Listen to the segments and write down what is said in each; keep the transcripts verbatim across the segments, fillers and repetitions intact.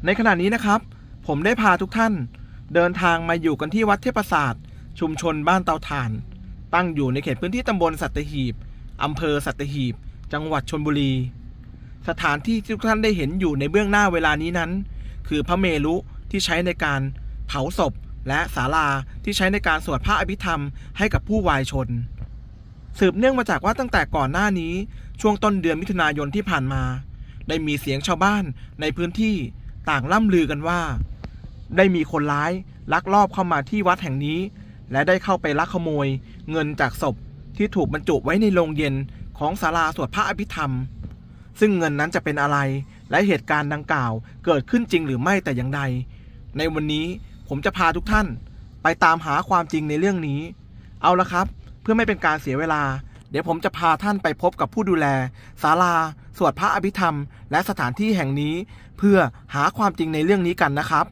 ในขณะนี้นะครับผมได้พาทุกท่านเดินทางมาอยู่กันที่วัดเทพศาสตร์ชุมชนบ้านเตาถ่านตั้งอยู่ในเขตพื้นที่ตำบลสัตหีบอำเภอสัตหีบจังหวัดชลบุรีสถานที่ที่ทุกท่านได้เห็นอยู่ในเบื้องหน้าเวลานี้นั้นคือพระเมรุที่ใช้ในการเผาศพและศาลาที่ใช้ในการสวดพระอภิธรรมให้กับผู้วายชนสืบเนื่องมาจากว่าตั้งแต่ก่อนหน้านี้ช่วงต้นเดือนมิถุนายนที่ผ่านมาได้มีเสียงชาวบ้านในพื้นที่ต่างล่ำลือกันว่าได้มีคนร้ายลักลอบเข้ามาที่วัดแห่งนี้และได้เข้าไปลักขโมยเงินจากศพที่ถูกบรรจุไว้ในโลงเย็นของศาลาสวดพระอภิธรรมซึ่งเงินนั้นจะเป็นอะไรและเหตุการณ์ดังกล่าวเกิดขึ้นจริงหรือไม่แต่อย่างใดในวันนี้ผมจะพาทุกท่านไปตามหาความจริงในเรื่องนี้เอาละครับเพื่อไม่เป็นการเสียเวลาเดี๋ยวผมจะพาท่านไปพบกับผู้ดูแลศาลาสวดพระอภิธรรมและสถานที่แห่งนี้เพื่อหาความจริงในเรื่องนี้กันนะครับ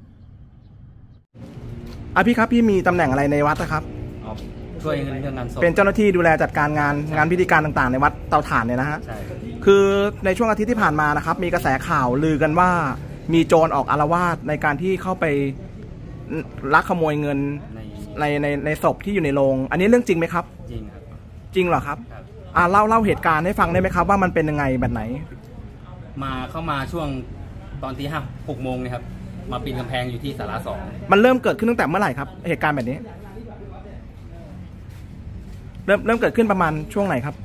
อ่ะพี่ครับพี่มีตำแหน่งอะไรในวัดนะครับช่วยเรื่องงานศพเป็นเจ้าหน้าที่ดูแลจัดการงานงานพิธีการต่างๆในวัดเตาถ่านเนี่ยนะฮะใช่คือในช่วงอาทิตย์ที่ผ่านมานะครับมีกระแสข่าวลือกันว่ามีโจรออกอาละวาดในการที่เข้าไปลักขโมยเงินในในในศพที่อยู่ในโรงอันนี้เรื่องจริงไหมครับจริงครับจริงเหรอครับอ่าเล่าเล่าเหตุการณ์ให้ฟังได้ไหมครับว่ามันเป็นยังไงแบบไหนมาเข้ามาช่วงตอนที่ห้าหกโมงนะครับมาปีนกำแพงอยู่ที่ศาลาสองมันเริ่มเกิดขึ้นตั้งแต่เมื่อไหร่ครับเหตุการณ์แบบนี้เริ่มเริ่มเกิดขึ้นประมาณช่วงไหนครับ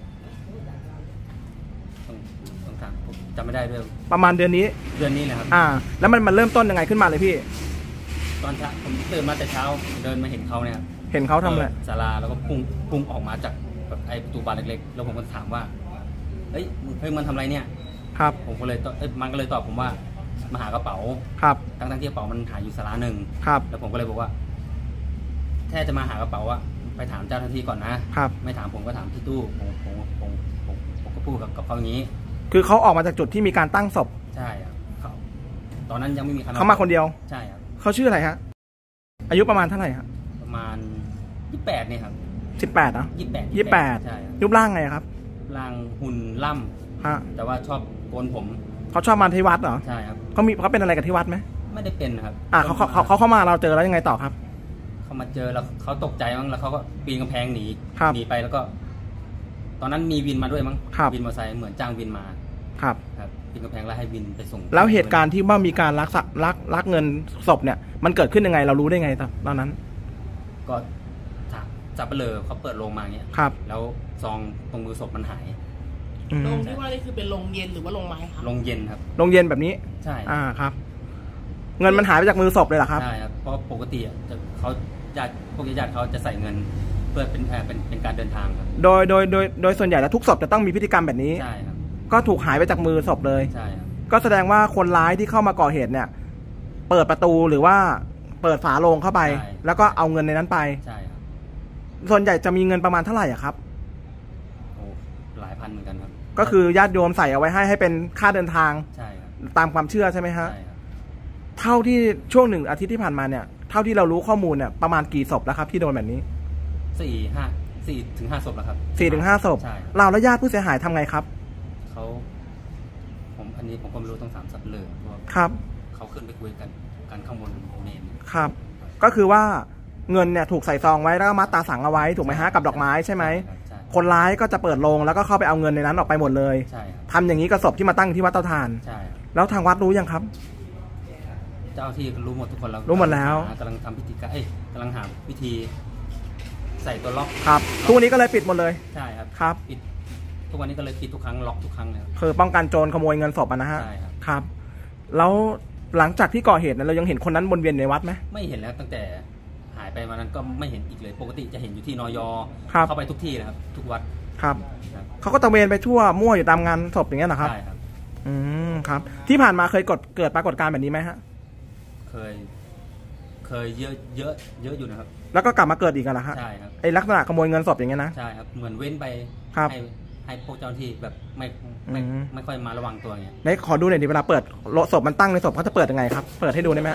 ต้องถามผมจำไม่ได้ด้วยประมาณเดือนนี้เดือนนี้นะครับอ่าแล้วมันมันเริ่มต้นยังไงขึ้นมาเลยพี่ตอนเช้าผมตื่นมาแต่เช้าเดินมาเห็นเขาเนี่ยเห็นเขาทำอะไรศาลาแล้วก็พุ่งพุ่งออกมาจากแบบไอ้ประตูบานเล็กๆแล้วผมก็ถามว่าเฮ้ยเฮ้ยมันทำอะไรเนี่ยครับผมก็เลยตอบเอ้ยมันก็เลยตอบผมว่ามาหากระเป๋าครับทั้งทั้งที่กระเป๋ามันหายอยู่ศาลาหนึ่งครับแล้วผมก็เลยบอกว่าแค่จะมาหากระเป๋าอะไปถามเจ้าหน้าที่ก่อนนะครับไม่ถามผมก็ถามที่ตู้ผมผมผมผมผมก็พูดกับกับเขาอย่างนี้คือเขาออกมาจากจุดที่มีการตั้งศพใช่ครับเขาตอนนั้นยังไม่มีเขามาคนเดียวใช่ครับเขาชื่ออะไรฮะอายุประมาณเท่าไหร่ครับประมาณยี่สิบแปดเนี่ยครับสิบแปดเนาะยี่สิบแปดยี่สิบแปดใช่รูปร่างไงครับร่างหุ่นล่ำฮะแต่ว่าชอบโกนผมเขาชอบมาที่วัดเหรอใช่ครับเขามีเขาเป็นอะไรกับที่วัดไหมไม่ได้เป็นครับอ่าเขาเขาเขาเข้ามาเราเจอแล้วยังไงต่อครับเขามาเจอแล้วเขาตกใจมั้งแล้วเขาก็ปีนกำแพงหนีหนีไปแล้วก็ ตอนนั้นมีวินมาด้วยมั้งวินมอเตอร์ไซค์เหมือนจ้างวินมาครับครับปีนกำแพงแล้วให้วินไปส่งแล้วเหตุการณ์ที่ว่ามีการลักลักลักเงินศพเนี่ยมันเกิดขึ้นยังไงเรารู้ได้ไงตอนนั้นก็จับไปเลยเขาเปิดโรงมาเงี้ยครับแล้วซองตรงมือศพมันหายโรงที่ว่านี่คือเป็นโรงเย็นหรือว่าโรงไม้ครับโรงเย็นครับโรงเย็นแบบนี้ใช่อ่าครับเงินมันหายไปจากมือศพเลยเหรอครับใช่ครับเพราะปกติจะเขาญาติพวกญาติเขาจะใส่เงินเพื่อเป็นเป็นเป็นการเดินทางครับโดยโดยโดยโดยส่วนใหญ่แล้วทุกศพจะต้องมีพฤติกรรมแบบนี้ใช่ครับก็ถูกหายไปจากมือศพเลยใช่ครับก็แสดงว่าคนร้ายที่เข้ามาก่อเหตุเนี่ยเปิดประตูหรือว่าเปิดฝาโลงเข้าไปแล้วก็เอาเงินในนั้นไปใช่ครับส่วนใหญ่จะมีเงินประมาณเท่าไหร่อะครับโอ้หลายพันเหมือนกันครับก็คือญาติโยมใส่เอาไว้ให้ให้เป็นค่าเดินทางใช่ครับตามความเชื่อใช่ไหมฮะใช่ครับเท่าที่ช่วงหนึ่งอาทิตย์ที่ผ่านมาเนี่ยเท่าที่เรารู้ข้อมูลเนี่ยประมาณกี่ศพแล้วครับที่โดนแบบนี้สี่ห้าสี่ถึงห้าศพแล้วครับสี่ถึงห้าศพเราและญาติผู้เสียหายทำไงครับเขาผมอันนี้ผมก็ไม่รู้ต้องถามสับเลยครับเขาขึ้นไปคุยกันกันข้างบนเมนครับก็คือว่าเงินเนี่ยถูกใส่ซองไว้แล้วก็มัดตาสังเอาไว้ถูกไหมฮะกับดอกไม้ใช่ไหมคนร้ายก็จะเปิดโลงแล้วก็เข้าไปเอาเงินในนั้นออกไปหมดเลยทำอย่างนี้กับศพที่มาตั้งที่วัดเตาถ่านแล้วทางวัดรู้ยังครับเจ้าที่รู้หมดทุกคนแล้วรู้หมดแล้วกำลังทำพิธีการเอ้ยกำลังหาวิธีใส่ตัวล็อกครับทุกวันนี้ก็เลยปิดหมดเลยใช่ครับครับปิดทุกวันนี้ก็เลยปิดทุกครั้งล็อกทุกครั้งเลยคือป้องกันโจรขโมยเงินศพนะฮะใช่ครับครับแล้วหลังจากที่ก่อเหตุเรายังเห็นคนนั้นวนเวียนในวัดไหมไม่เห็นแล้วตั้งแต่หายไปวันนั้นก็ไม่เห็นอีกเลยปกติจะเห็นอยู่ที่นย.เข้าไปทุกที่นะครับทุกวัดครับเขาก็ตะเวนไปทั่วมั่วอยู่ตามงานศพอย่างเงี้ยนะครับใช่ครับอืมครับที่ผ่านมาเคยกดเกิดปรากฏการณ์แบบนี้ไหมฮะเคยเคยเยอะเยอะเยอะอยู่นะครับแล้วก็กลับมาเกิดอีกกันเหรอฮะใช่ครับไอ้ลักษณะขโมยเงินศพอย่างเงี้ยนะใช่ครับเหมือนเว้นไปให้ให้พวกเจ้าหน้าที่แบบไม่ไม่ไม่ค่อยมาระวังตัวเงี้ยไหนขอดูหน่อยดิเวลาเปิดศพมันตั้งในศพเขาจะเปิดยังไงครับเปิดให้ดูได้ไหม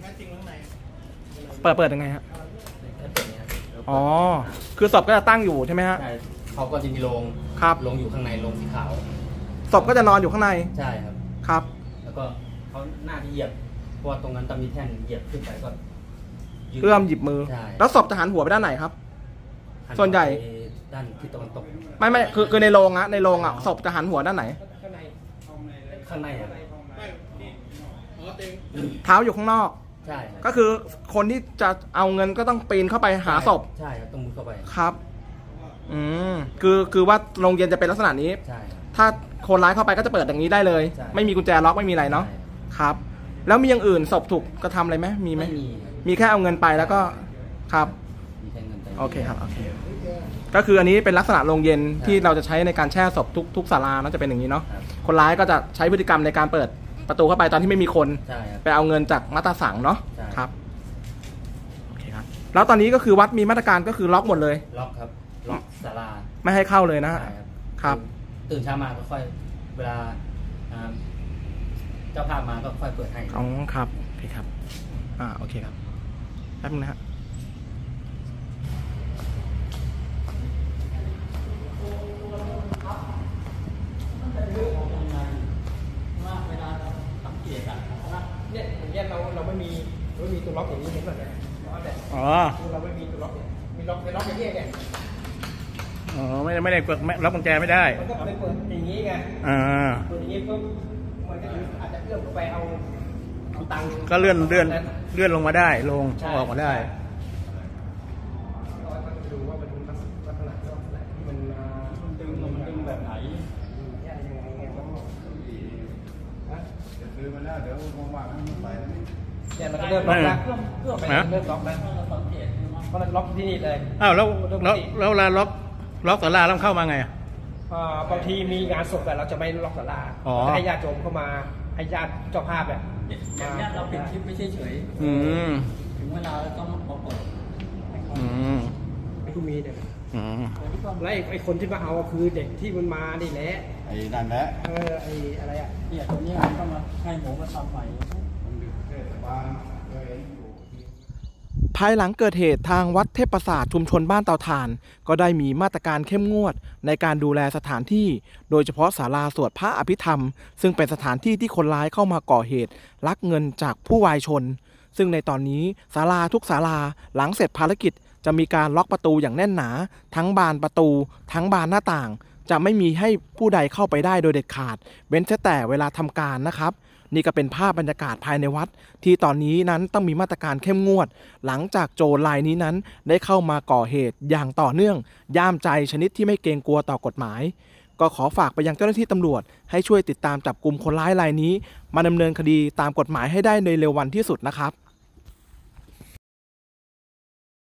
เปิดเปิดยังไงฮะอ๋อคือศพก็จะตั้งอยู่ใช่ไหมฮะใช่เขาก็จะมีโรงครับโรงอยู่ข้างในโรงสีขาวศพก็จะนอนอยู่ข้างในใช่ครับครับแล้วก็เขเขาหน้าที่เหยียบเพราะว่าตรงนั้นจะมีแท่นเหยียบขึ้นไปก็เอื้อมหยิบมือแล้วศพจะหันหัวไปด้านไหนครับส่วนใหญ่ด้านทิศตะวันตกไม่ไม่คือคือในโรงอะในโรงอะศพจะหันหัวด้านไหนข้างในอะเท้าอยู่ข้างนอกใช่ก็คือคนที่จะเอาเงินก็ต้องปีนเข้าไปหาศพใช่ครับต้องมุดเข้าไปครับอืมคือคือว่าโรงเย็นจะเป็นลักษณะนี้ใช่ถ้าคนร้ายเข้าไปก็จะเปิดอย่างนี้ได้เลยไม่มีกุญแจล็อกไม่มีอะไรเนาะครับแล้วมีอย่างอื่นศพถูกกระทำอะไรไหมมีไหมมีแค่เอาเงินไปแล้วก็ครับโอเคครับโอเคก็คืออันนี้เป็นลักษณะโรงเย็นที่เราจะใช้ในการแช่ศพทุกทุกศาลาน่าจะเป็นอย่างนี้เนาะคนร้ายก็จะใช้พฤติกรรมในการเปิดประตูเข้าไปตอนที่ไม่มีคนไปเอาเงินจากมัตตาสังเนาะครับโอเคครับแล้วตอนนี้ก็คือวัดมีมาตรการก็คือล็อกหมดเลยล็อกครับล็อกศาลาไม่ให้เข้าเลยนะครับครับตื่นเช้ามาก็ค่อยเวลาเจ้าภาพมาก็ค่อยเปิดให้อ๋อครับโอเคครับอ่าโอเคครับแป๊บนึงนะฮะเนี่ยอย่างเงี้ยเราเราไม่มีไม่มีตัวล็อกอย่างนี้เห็นไหมเนี่ยอ๋อเราไม่มีตัวล็อกมีล็อกเป็นล็อกอย่างนี้เนี่ยอ๋อไม่ไม่ได้เปิดล็อกกุญแจไม่ได้มันก็ไปเปิดอย่างนี้ไงอ่าเปิดอย่างนี้ก็มันก็อาจจะเอื้อมไปเอาเอาตังค์ก็เลื่อนเลื่อนเลื่อนลงมาได้ลงออกมาได้ดูว่ามันลักษณะที่มันดึงมันดึงแบบไหนซื้อมาแล้วเดี๋ยวว่างๆมันไปเนี่ยมันก็เริ่มล็อกแล้วเริ่มเริ่มล็อกแล้วเพราะมันล็อกที่นี่เลยอ้าวแล้วแล้วแล้วเวลาล็อกล็อกศาลาต้องเข้ามาไงอ่ะบางทีมีงานศพแต่เราจะไม่ล็อกศาลาให้ญาติโยมเข้ามาให้ญาติเจ้าภาพเนี่ยอย่างนี้เราปิดคลิปไม่ใช่เฉยถึงเวลาเราต้องมาเปิดไอ้ผู้มีเนี่ยแล้วไอ้คนที่มาเอาคือเด็กที่มันมานี่แหละไอ้นั่นแหละเออไอ้อะไรอ่ะเนี่ยตัวนี้มันก็มาให้หมูมาทำใหม่ภายหลังเกิดเหตุทางวัดเทพประสาทชุมชนบ้านเตาถ่านก็ได้มีมาตรการเข้มงวดในการดูแลสถานที่โดยเฉพาะศาลาสวดพระอภิธรรมซึ่งเป็นสถานที่ที่คนร้ายเข้ามาก่อเหตุลักเงินจากผู้วายชนซึ่งในตอนนี้ศาลาทุกศาลาหลังเสร็จภารกิจจะมีการล็อกประตูอย่างแน่นหนาทั้งบานประตูทั้งบานหน้าต่างจะไม่มีให้ผู้ใดเข้าไปได้โดยเด็ดขาดเว้นแต่เวลาทำการนะครับนี่ก็เป็นภาพบรรยากาศภายในวัดที่ตอนนี้นั้นต้องมีมาตรการเข้มงวดหลังจากโจรรายนี้นั้นได้เข้ามาก่อเหตุอย่างต่อเนื่องย่ามใจชนิดที่ไม่เกรงกลัวต่อกฎหมายก็ขอฝากไปยังเจ้าหน้าที่ตำรวจให้ช่วยติดตามจับกลุ่มคนร้ายรายนี้มาดำเนินคดีตามกฎหมายให้ได้ในเร็ววันที่สุดนะครับ